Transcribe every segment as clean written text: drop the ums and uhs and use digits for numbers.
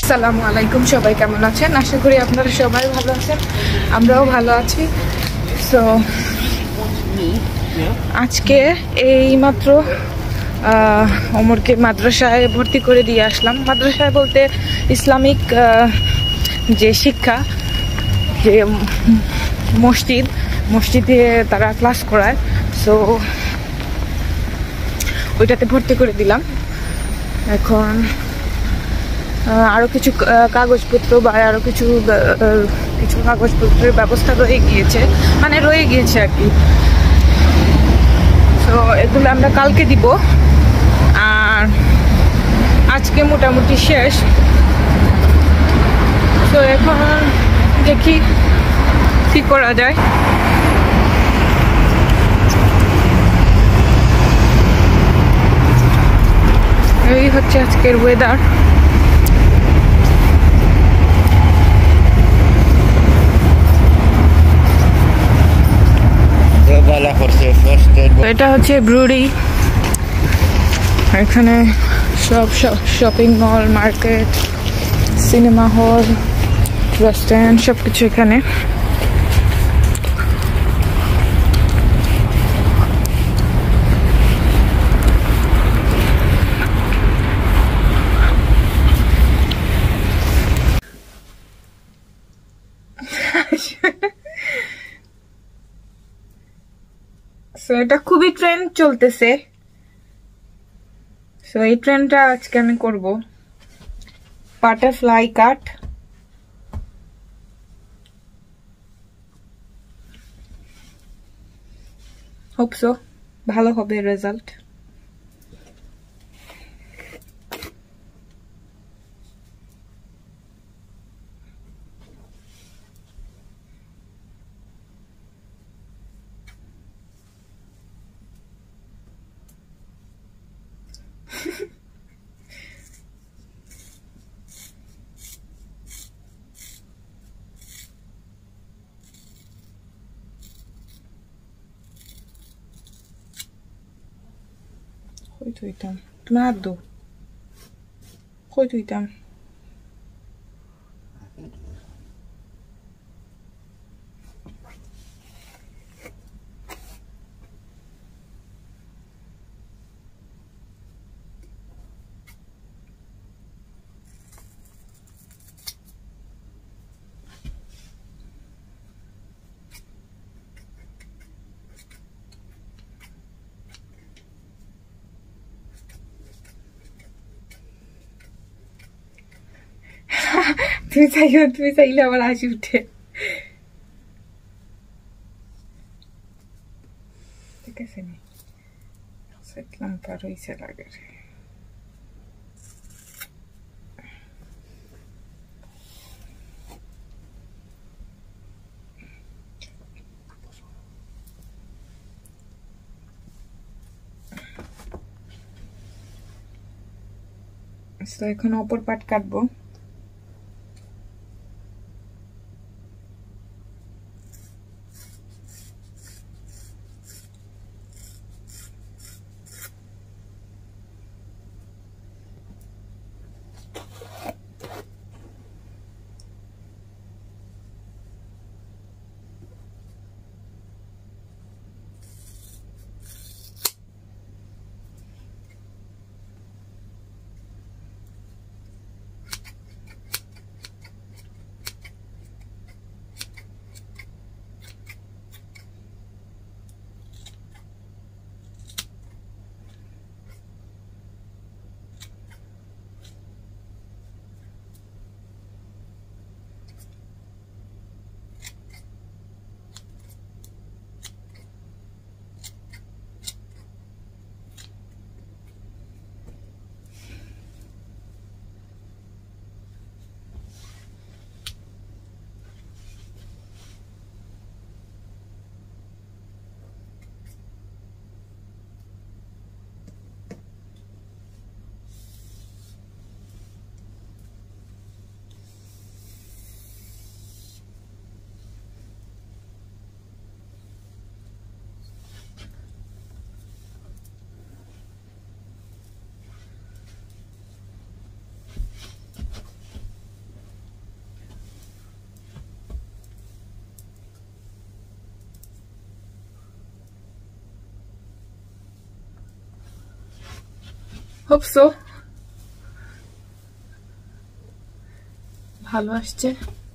আসসালামু আলাইকুম, সবাই কেমন আছেন? আশা করি আপনারা সবাই ভালো আছেন, আমরাও ভালো আছি। সো আজকে এইমাত্র ওমরকে মাদ্রাসায় ভর্তি করে দিয়ে আসলাম। মাদ্রাসায় বলতে ইসলামিক যে শিক্ষা, যে মসজিদে তারা ক্লাস করায়, সো ওইটাতে ভর্তি করে দিলাম। এখন আরও কিছু কাগজপত্র বা আরও কিছু কাগজপত্রের ব্যবস্থা রয়ে গিয়েছে আর কি। তো এগুলো আমরা কালকে দিব, আর আজকে মোটামুটি শেষ। তো এখন দেখি কি করা যায়। এই হচ্ছে আজকের ওয়েদার। এটা হচ্ছে ব্রুডি। এখানে সব shopping mall, market, cinema hall, restaurant সবকিছু এখানে। সো এটা খুবই ট্রেন্ড চলতেছে। সো এই ট্রেন্ডটা আজকে আমি করব, বাটারফ্লাই কাট। হোপ সো ভালো হবে result. Coito então. Nado. Coito então. তুমি চাইলে আমার হাসি উঠে। ঠিক আছে, নি হয়েছে লাগে। এখন অপর পাট কাটবো। হোপ সো ভালো আসছে।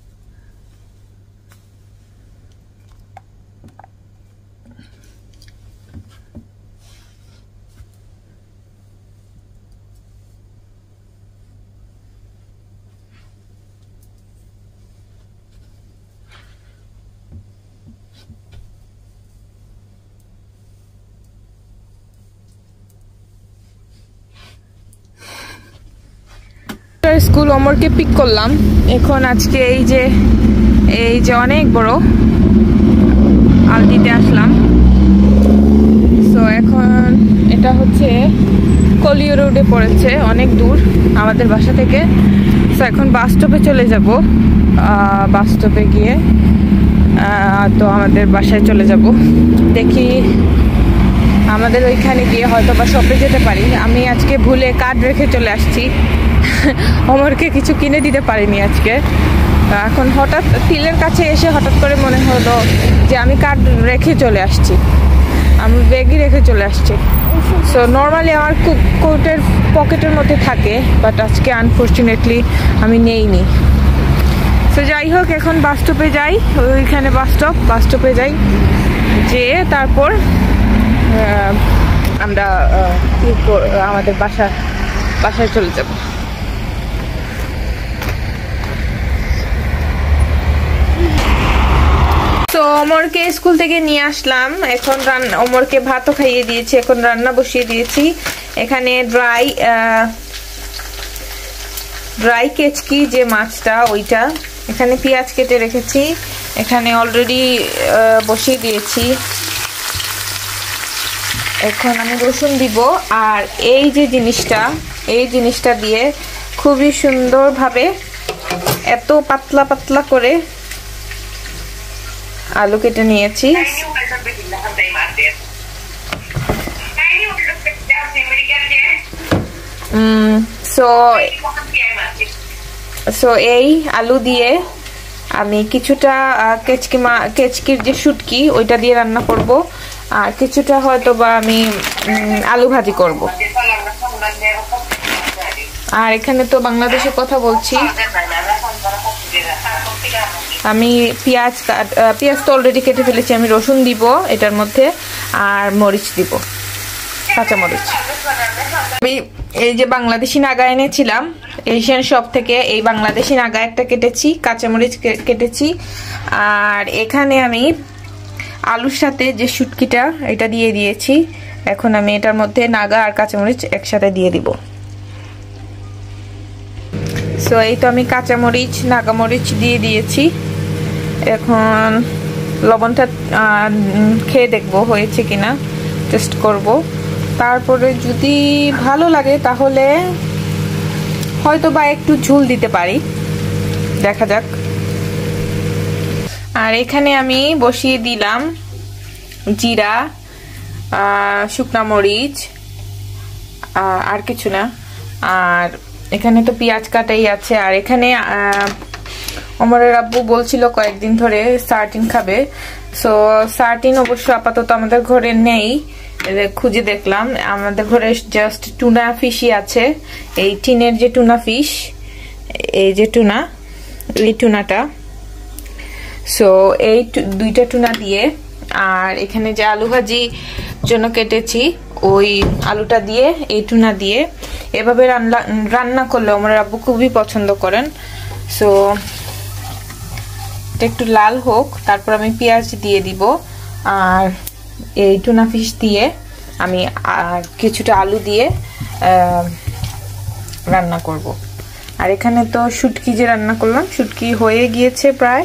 স্কুল হোমওয়ার্কে পিক করলাম। এখন আজকে এই যে অনেক বড় আলটিতে আসলাম। সো এখন এটা হচ্ছে কলিও রোডে পড়েছে, অনেক দূর আমাদের বাসা থেকে। সো এখন বাস স্টপে চলে যাব। বাস স্টপে গিয়ে তো আমাদের বাসায় চলে যাব। দেখি আমাদের ওইখানে গিয়ে হয়তো বা শপে যেতে পারি। আমি আজকে ভুলে কার্ড রেখে চলে আসছি, হোমওয়ার্কে কিছু কিনে দিতে পারিনি আজকে। এখন হঠাৎ তিলের কাছে এসে হঠাৎ করে মনে হলো যে আমি কার্ড রেখে চলে আসছি, আমি ব্যাগই রেখে চলে আসছি। সো নর্মালি আমার কোটের পকেটের মধ্যে থাকে, বাট আজকে আনফর্চুনেটলি আমি নেইনি। সো যাই হোক, এখন বাস স্টপে যাই। ওইখানে বাস স্টপে যাই, যে তারপর আমরা আমাদের বাসায় চলে যাব। তো ওমরকে স্কুল থেকে নিয়ে আসলাম। এখন ওমরকে ভাতও খাইয়ে দিয়েছি, এখন রান্না বসিয়ে দিয়েছি। এখানে ড্রাই কেচকি যে মাছটা, ওইটা এখানে পেঁয়াজ কেটে রেখেছি, এখানে অলরেডি বসিয়ে দিয়েছি। এখন আমি রসুন দিব। আর এই জিনিসটা দিয়ে খুবই সুন্দরভাবে এত পাতলা পাতলা করে আলু কেটে নিয়েছি। সো এই আলু দিয়ে আমি কিছুটা কেচকির যে শুটকি, ওইটা দিয়ে রান্না করব, আর কিছুটা হয়তো বা আমি আলু ভাজি করব। আর এখানে তো বাংলাদেশের কথা বলছি, আমি পেঁয়াজ তো অলরেডি কেটে ফেলেছি। আমি রসুন দিব এটার মধ্যে, আর মরিচ দিব, কাঁচা মরিচ। আমি এই যে বাংলাদেশি নাগা এনেছিলাম এশিয়ান শপ থেকে, এই বাংলাদেশি নাগা একটা কেটেছি, কাঁচামরিচ কেটেছি। আর এখানে আমি আলুর সাথে যে শুটকিটা, এটা দিয়ে দিয়েছি। এখন আমি এটার মধ্যে নাগা আর কাঁচামরিচ একসাথে দিয়ে দিব। সো এই তো আমি কাঁচামরিচ নাগামরিচ দিয়ে দিয়েছি। এখন লবণটা খেয়ে দেখবো হয়েছে কিনা, টেস্ট করব। তারপরে যদি ভালো লাগে তাহলে হয়তো বা একটু ঝোল দিতে পারি, দেখা যাক। আর এখানে আমি বসিয়ে দিলাম জিরা, শুকনা মরিচ, আর কিছু না। আর এখানে তো পেঁয়াজ কাটাই আছে। আর এখানে ওমরের আব্বু বলছিল কয়েকদিন ধরে সার্টিন খাবে। সো সার্টিন অবশ্য আপাতত আমাদের ঘরে নেই, খুঁজে দেখলাম। আমাদের ঘরে জাস্ট টুনা ফিশই আছে, এই টিনের যে টুনা ফিশ, এই যে টুনা, এই টুনাটা। সো এই দুইটা টুনা দিয়ে, আর এখানে যে আলু ভাজি জন্য কেটেছি, ওই আলুটা দিয়ে, এই টুনা দিয়ে এভাবে রান্না করলে আমার আব্বু খুবই পছন্দ করেন। সো এটা একটু লাল হোক, তারপর আমি পেঁয়াজ দিয়ে দিব। আর এই টুনা ফিশ দিয়ে আমি আর কিছুটা আলু দিয়ে রান্না করব। আর এখানে তো শুটকি যে রান্না করলাম, শুটকি হয়ে গিয়েছে, প্রায়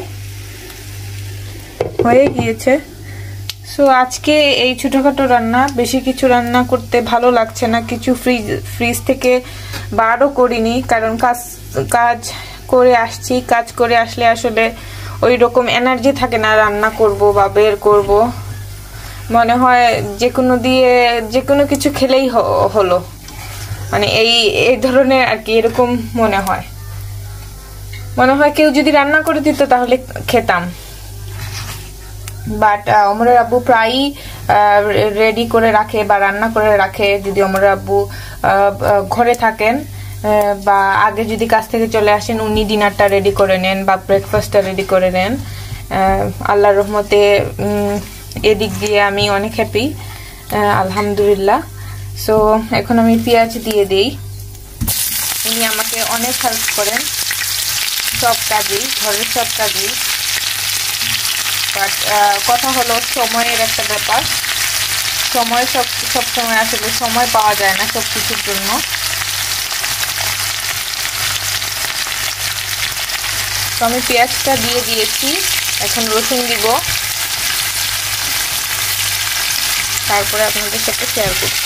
হয়ে গিয়েছে। সো আজকে এই ছোটখাটো রান্না, বেশি কিছু রান্না করতে ভালো লাগছে না। কিছু ফ্রিজ থেকে বারও করিনি, কারণ কাজ করে আসছি। কাজ করে আসলে আসলে ওই রকম এনার্জি থাকে না রান্না করব বা বের করব। মনে হয় যে কোনো কিছু খেলেই হলো, মানে এই ধরনের আর কি, এরকম মনে হয় কেউ যদি রান্না করে দিত তাহলে খেতাম। বাট ওমরের আব্বু প্রায়ই রেডি করে রাখে বা রান্না করে রাখে যদি আমার আব্বু ঘরে থাকেন, বা আগে যদি কাজ থেকে চলে আসেন উনি ডিনারটা রেডি করে নেন বা ব্রেকফাস্টটা রেডি করে নেন। আল্লাহর রহমতে এদিক দিয়ে আমি অনেক হ্যাপি, আলহামদুলিল্লাহ। সো এখন আমি পেঁয়াজ দিয়ে দেই। উনি আমাকে অনেক হেল্প করেন সব কাজেই, ঘরের সব কাজেই। বাট কথা হলো সময়ের একটা ব্যাপার, সময় সব সময় আসলে সময় পাওয়া যায় না সব কিছুর জন্য। তো আমি পেঁয়াজটা দিয়ে দিয়েছি, এখন রসুন দিব, তারপরে আপনাদের সাথে শেয়ার করছি।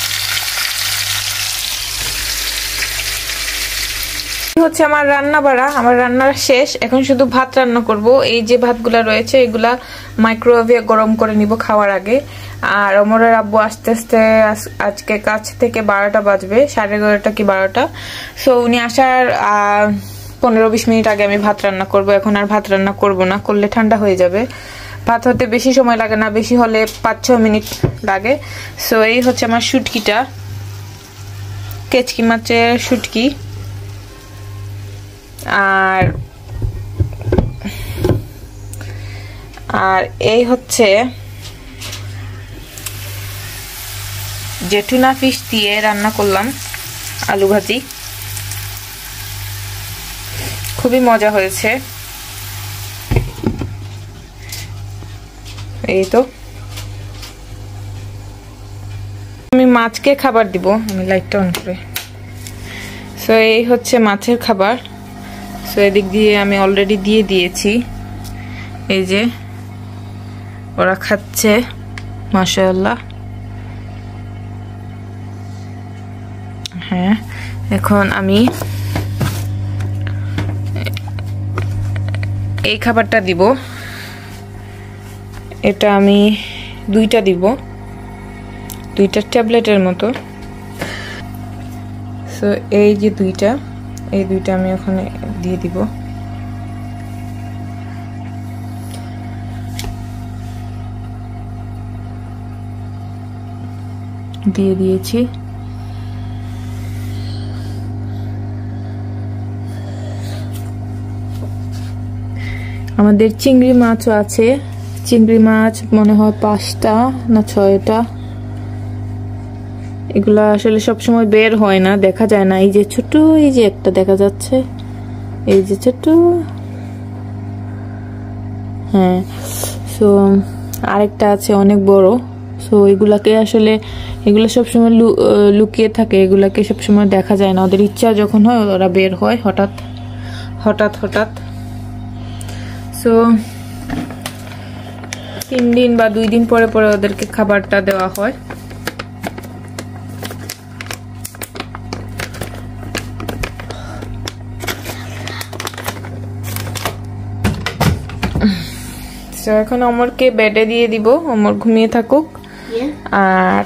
হচ্ছে আমার রান্না বাড়া, আমার রান্না শেষ, এখন শুধু ভাত রান্না করব। এই যে ভাতগুলা রয়েছে এগুলা মাইক্রোওয়েভে গরম করে নিব খাওয়ার আগে। আর ওমরের আব্বু আস্তে আস্তে আজকে কাছ থেকে 12টা বাজবে, 11:30 কি 12টা। সো উনি আসার 15-20 মিনিট আগে আমি ভাত রান্না করব। এখন আর ভাত রান্না করব না, করলে ঠান্ডা হয়ে যাবে। ভাত হতে বেশি সময় লাগে না, বেশি হলে 5-6 মিনিট লাগে। সো এই হচ্ছে আমার শুটকিটা, কেচকি মাছের শুটকি। আর এই হচ্ছে যে টুনা ফিশ দিয়ে রান্না করলাম আলু ভাজি, খুবই মজা হয়েছে। এই তো আমি মাছকে খাবার দিব, আমি লাইটটা অন করে। সো এই হচ্ছে মাছের খাবার। সো এদিক দিয়ে আমি অলরেডি দিয়ে দিয়েছি, এই যে ওরা খাচ্ছে মাশাআল্লাহ। হ্যাঁ, এখন আমি এই খাবারটা দিব, এটা আমি 2টা দিব, 2টা ট্যাবলেটের মতো। সো এই যে 2টা, এই 2টা আমি ওখানে দিয়ে দিব। দিয়ে দিয়েছি। আমাদের চিংড়ি মাছও আছে, চিংড়ি মাছ মনে হয় 5টা না 6টা। এগুলা আসলে সবসময় বের হয় না, দেখা যায় না। এই যে ছোট, এই যে একটা দেখা যাচ্ছে, এই যে ছোট। হ্যাঁ, সো আরেকটা আছে অনেক বড়। সো এগুলাকে আসলে এগুলো সবসময় লুকিয়ে থাকে, এগুলাকে সবসময় দেখা যায় না। ওদের ইচ্ছা যখন হয় ওরা বের হয় হঠাৎ হঠাৎ হঠাৎ। সো 3 দিন বা 2 দিন পরে পরে ওদেরকে খাবারটা দেওয়া হয়। সো এখন অমরকে বেডে দিয়ে দিব, অমর ঘুমিয়ে থাকুক। আর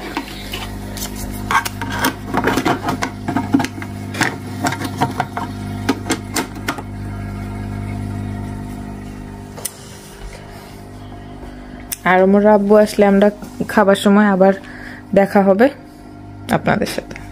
আমার আব্বু আসলে আমরা খাবার সময় আবার দেখা হবে আপনাদের সাথে।